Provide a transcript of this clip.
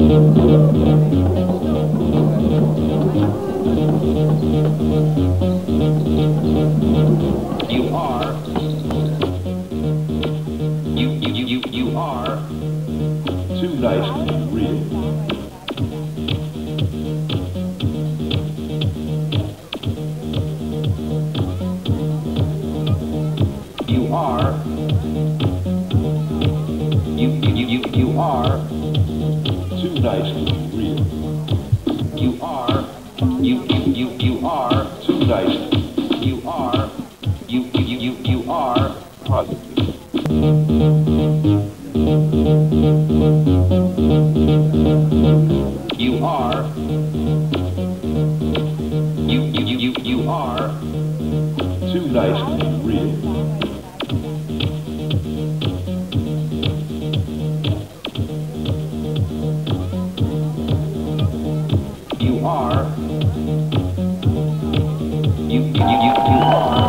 You are too nice to be real. You are too nice to be real. You are too nice. You are positive. You are too nice to be real. You are